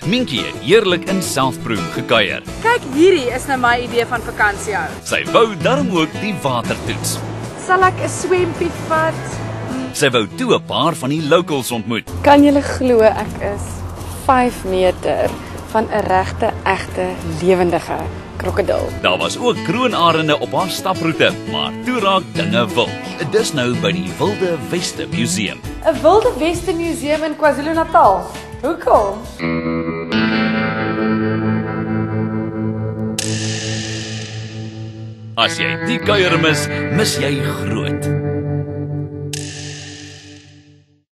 Minkie het heerlik in Southbroom gekuier. Kyk, hierdie is nou my idee van vakansie hou. Sy wou darm ook die water toets. Sal ek 'n swempie vat? Sy wou toe 'n paar van die locals ontmoet. Kan julle glo ek is 5 meter van 'n regte, egte, lewendige krokodil. Daar was ook kroonarende op haar staproete, maar toe raak dinge wild. Dis nou by die Wilde Weste Museum. 'n Wilde Weste Museum in KwaZulu-Natal. Hoekom? As jy die kuier mis jy groot.